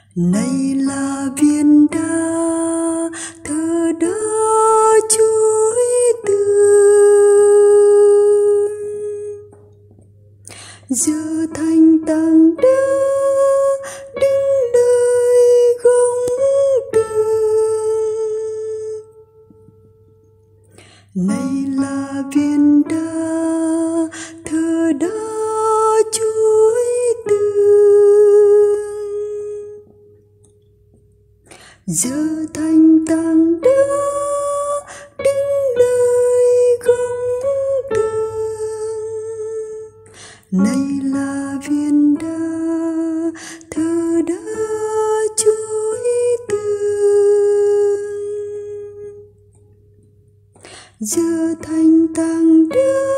Này là viên đá thờ đá chuối tường, giờ thành tảng đá đứng nơi gông tường. Này là viên đá thờ đá chuối tường, giờ thành tảng đá đứng nơi gông tường. Này là viên đá thờ đá chuối tường, giờ thành tảng đá